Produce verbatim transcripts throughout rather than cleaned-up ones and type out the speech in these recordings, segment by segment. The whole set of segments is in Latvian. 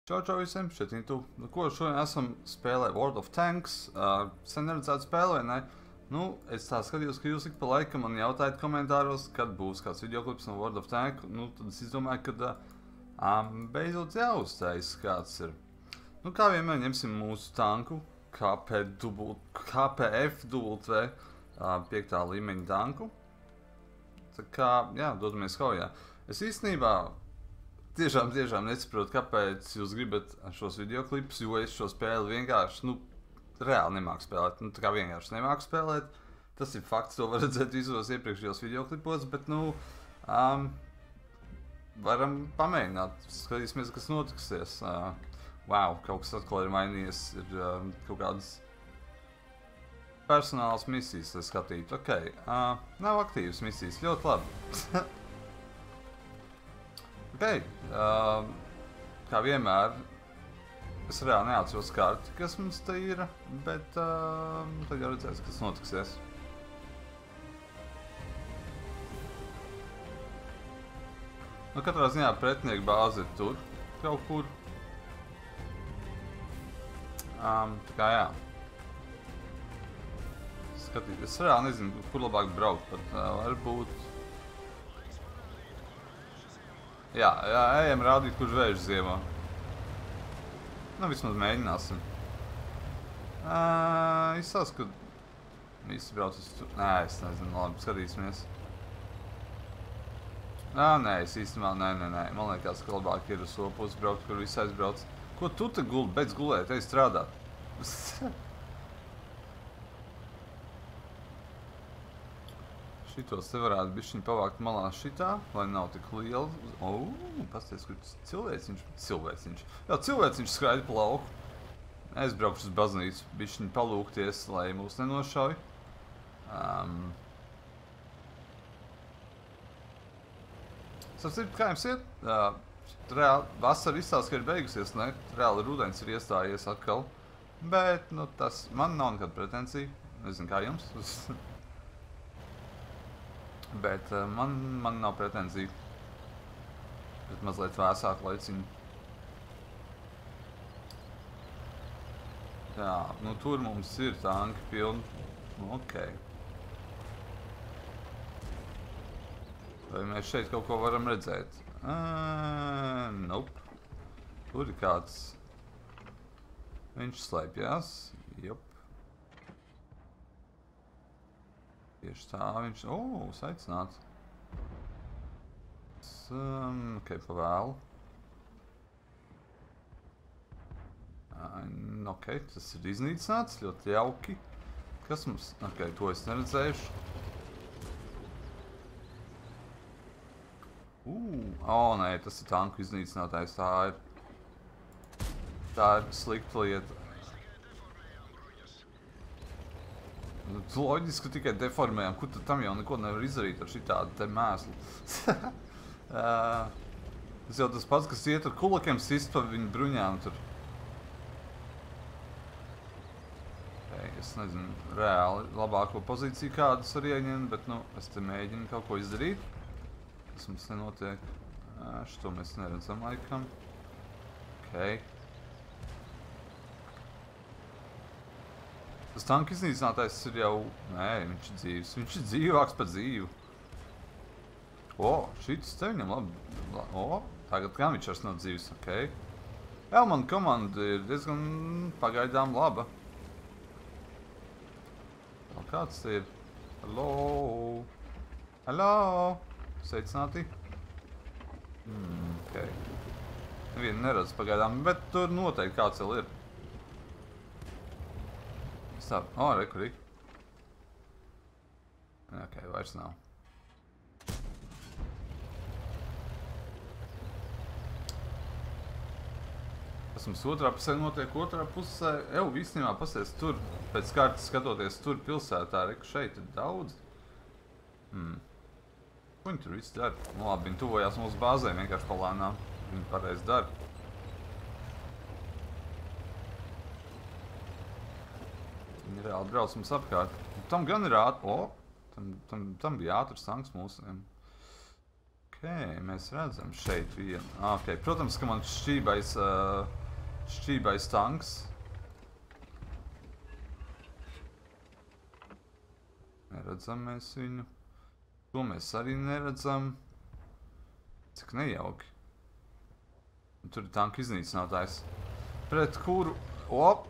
Čau, čau visiem, šeit Intu. Nu, ko šodien esam spēlē World of Tanks. Uh, sen neredzētu spēlē, ne? Nu, es tā skatījos, ka jūs ik pa laikam man jautājat komentāros, kad būs kāds videoklips no World of Tanks. Nu, tad es izdomāju, ka um, beidzot jāuztais kāds ir. Nu, kā vienmēr ņemsim mūsu tanku, K P F W, uh, piektā līmeņa tanku. Tā kā, jā, dodamies kaujā. Es īstenībā tiešām, tiešām nesaprotu, kāpēc jūs gribat šos videoklipus, jo es šo spēli vienkārši, nu, reāli nemāku spēlēt. Nu, tā kā vienkārši nemāku spēlēt. Tas ir fakts, to var redzēt visos iepriekšējos videoklipos, bet, nu, um, varam pamēģināt. Skatīsimies, kas notiksies. Uh, wow, kaut kas atkal ir mainījies, ir um, kaut kādas personālas misijas, lai skatītu. Ok, uh, nav aktīvas misijas, ļoti labi. Ok, uh, kā vienmēr, es reāli neatceros karti, kas mums te ir, bet uh, tad jau redzēs, kas notiksies. Nu, katrā ziņā pretinieku bāze ir tur, kaut kur. Um, tā kā jā. Skatīt, es reāli nezinu, kur labāk braukt, pat uh, varbūt. Jā, jā, ejam rādīt, kurš vēžu ziemā. Nu, vismaz mēģināsim. Uh, izsās, ka visi brauc uz tur. Nē, es nezinu, labi, skatīsimies. Ā, nē, es īstenībā, nē, nē, nē. Man liekas, ka labāk ir uz to pusi braukt, kur visi aizbrauc. Ko tu te guldi? Beidz gulēt, ej strādāt. Šitos te varētu bišķiņ pavākt malā šitā, lai nav tik liela. O, pasties, kur cilvēciņš, cilvēciņš. Jā, cilvēciņš skraida pa lauku. Es braukšu uz baznīcu, bišķiņ palūkties, lai mūs nenošauj. Um. Sapcīt, kā jums iet? Uh, reāli, vasara izstāsta, ka ir beigusies, ne? Reāli rudens ir iestājies atkal. Bet, nu, tas man nav nekāda pretensija. Nezinu, kā jums. Bet uh, man, man nav pretenzija. Bet mazliet vēsāk laiciņu. Jā, nu tur mums ir tanki pilni. Ok. Vai mēs šeit kaut ko varam redzēt? Uh, nope. Tur ir kāds. Viņš slēpjās. Jop. Tieši tā viņš... O, saicināts. Um, ok, pavēlu. Uh, ok, tas ir iznīcināts, ļoti jauki. Kas mums... Ok, to es neredzējuši. Uh, o, nē, tas ir tanku iznīcinātājs, tā ir... Tā ir slikta lieta. Loģiski tikai deformējam, kur tad tam jau neko nevar izdarīt ar šitādu te mēslu. uh, tas jau tas pats, kas iet ar kulakiem sist pa viņu bruņām tur. Okay, es nezinu, reāli labāko pozīciju kādus var ieņemt, bet nu, es te mēģinu kaut ko izdarīt. Tas mums nenotiek. Uh, šito mēs neredzam laikam. Ok. Tas tanku iznīcinātājs ir jau... Nē, viņš ir dzīvs. Viņš ir dzīvāks par dzīvu. O, šitas te viņam labi... O, tagad gan viņš vairs nav dzīvs, ok. Jā, man komanda ir diezgan pagaidām laba. Vēl kāds te ir? Hello! Hello! Sveicināti! Hmm, ok. Nevienu neredz pagaidām, bet tur noteikti kāds vēl ir. O, oh, re, kur ir? Ok, vairs nav. Tas mums otrā pusē notiek, otrā pusē... Ew, īstenībā pasties tur, pēc kārtas skatoties tur pilsētā, re, ka šeit ir daudz. Hmm. Ko viņi tur viss dara? Nu labi, viņi tuvojās mūsu bāzēm vienkārši palēnām. Viņi pareizi dara. Viņi reāli brauc mums apkārt. Tam gan ir ātri... O! Tam, tam, tam bija ātrs tanks mūsiem. Ok, mēs redzam šeit vienu. Ok, protams, ka man šķībais uh, Šķībais tanks. Neredzam mēs viņu. To mēs arī neredzam. Cik nejauki. Tur ir tanka iznīcinātājs. Pret kuru... Op!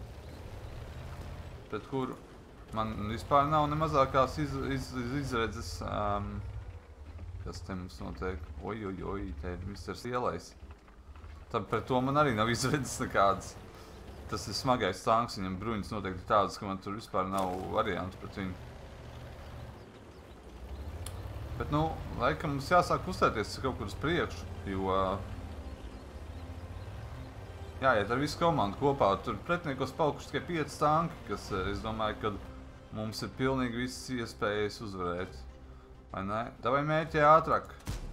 Pret kuru man vispār nav ne mazākās iz, iz, iz, izredzes. Um, kas te mums notiek? Oj, oj, oj, te ir misters Ielais. Tad pret to man arī nav izredzes nekādas. Tas ir smagais tanks, viņam bruņas noteikti tādas, ka man tur vispār nav variantu pret viņu. Bet, nu, laikam mums jāsāk uzstāties kaut kur uz priekšu, jo jāiet ar visu komandu kopā. Tur pretiniekos palikuši tikai pieci tanki, kas, es domāju, ka mums ir pilnīgi visas iespējas uzvarēt. Vai ne? Davai mērķi ātrāk.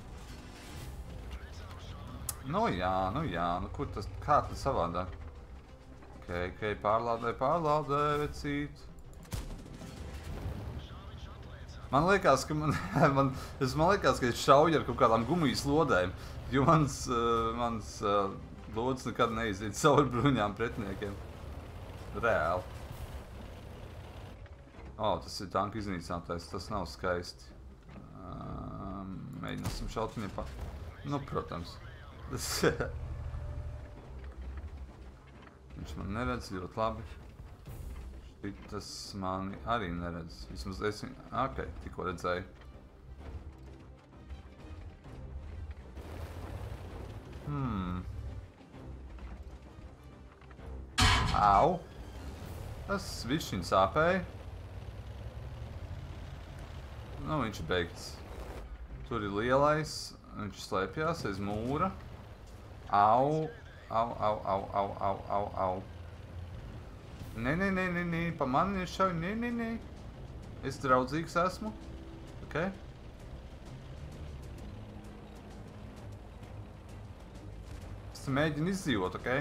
Nu jā, nu jā, nu kur tas, kā tas savādāk? Ok, ok, pārlādē, pārlādē, vecīt. Man liekas, ka man, man, es man liekas, ka es šauju ar kaut kādām gumijas lodēm, jo mans, uh, mans uh, lods nekad neiziet cauri bruņām pretiniekiem. Reāli. O, tas ir tanka iznīcinātājs, tas nav skaisti. Uh, mēģināsim šaut viņai pa... Nu, protams. Viņš man neredz ļoti labi. Tas mani arī neredz. Vismaz es viņu... Ok, tikko redzēju. Hmm. Au. Tas višķiņ sāpēja. Nu, viņš ir beigts. Tur ir lielais. Viņš slēpjās aiz mūra. Au. Au, au, au, au, au, au, au. Nē, nē, nē, nē, nē, pa mani ir šauj, nē, nē, nē. Es draudzīgs esmu. Ok. Es te mēģinu izdzīvot, ok?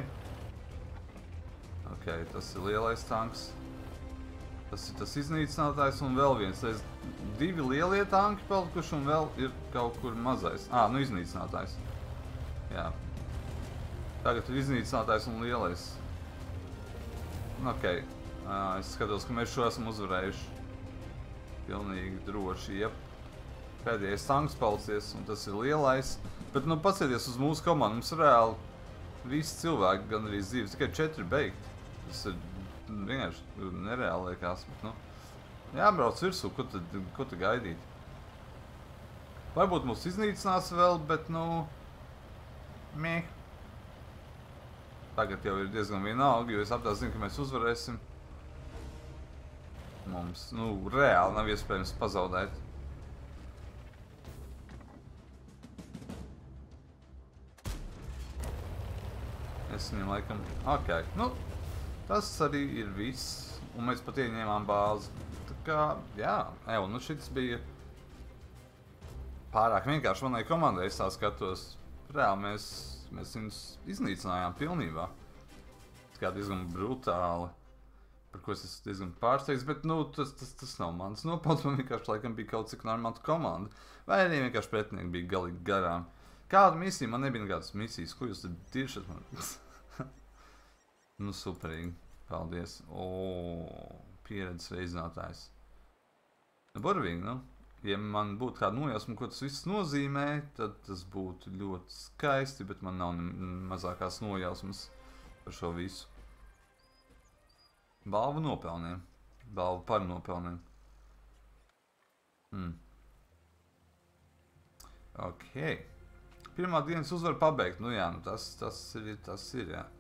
Ok, tas ir lielais tanks. Tas ir tas iznīcinātājs un vēl viens. Es divi lielie tanki palikuši un vēl ir kaut kur mazais. Ā, nu iznīcinātājs. Jā. Tagad ir iznīcinātājs un lielais. Ok, uh, es skatos, ka mēs šo esam uzvarējuši. Pilnīgi droši, jep. Pēdējais tanks palicies, un tas ir lielais. Bet, nu, pasieties uz mūsu komandu, mums reāli visi cilvēki gan arī dzīves, tikai četri beigti. Tas ir vienkārši nereāli liekas, bet, nu, jābrauc virsū, ko tad, ko tad gaidīt? Varbūt mūs iznīcinās vēl, bet, nu, meh. Tagad jau ir diezgan vienalga, jo es aptās zinu, ka mēs uzvarēsim. Mums, nu, reāli nav iespējams pazaudēt. Es viņam laikam... Ok, nu, tas arī ir viss. Un mēs pat ieņēmām bāzi. Tā kā, jā, evo, nu šis bija pārāk vienkārši manai komandai, es tā skatos. Reāli mēs... Mēs viņus iznīcinājām pilnībā. Tas kā diezgan brutāli, par ko es esmu diezgan pārsteigts, bet, nu, tas, tas, tas nav mans nopelns, man vienkārši laikam bija kaut cik normāta komanda. Vai arī vienkārši pretinieki bija galīgi garām. Kāda misija? Man nebija nekādas misijas, ko jūs tad tiešat man? Nu, superīgi. Paldies. O, pieredzes reizinātājs. Nu, burvīgi, nu. Ja man būtu kāda nojausma, ko tas viss nozīmē, tad tas būtu ļoti skaisti, bet man nav mazākās nojausmas par šo visu. Balvu nopelniem. Balvu par nopelniem. Hmm. Ok. Pirmā dienas uzvaru pabeigt. Nu jā, nu tas, tas ir, tas ir, jā.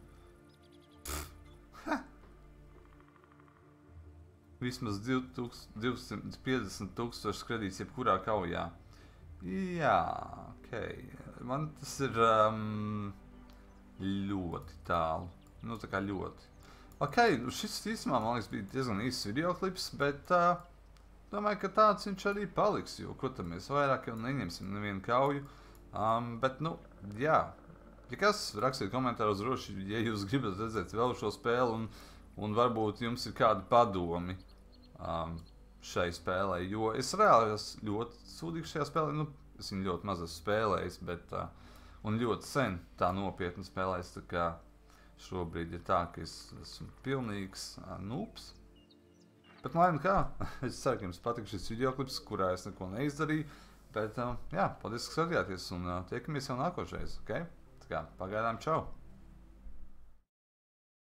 Vismaz divsimt piecdesmit tūkstoši kredīts jebkurā kaujā. Jā, ok. Man tas ir um, ļoti tālu. Nu, tā kā ļoti. Ok, šis īsumā, man liekas, bija diezgan īsts videoklips, bet uh, domāju, ka tāds viņš arī paliks, jo ko tad mēs vairāk jau neņemsim nevienu kauju. Um, bet, nu, jā. Ja kas, rakstiet komentāros droši, ja jūs gribat redzēt vēl šo spēli un Un varbūt jums ir kādi padomi um, šai spēlē, jo es reāli esmu ļoti sūdīgs šajā spēlē. Nu, es viņu ļoti maz esmu spēlējis, bet uh, un ļoti sen tā nopietni spēlējis. Tā kā šobrīd ir tā, ka es esmu pilnīgs uh, nūps. Bet lai nu kā, es ceru, ka jums patika šis videoklips, kurā es neko neizdarīju. Bet, uh, jā, paldies, ka skatījāties un uh, tiekamies jau nākošreiz, ok? Tā kā, pagaidām, čau!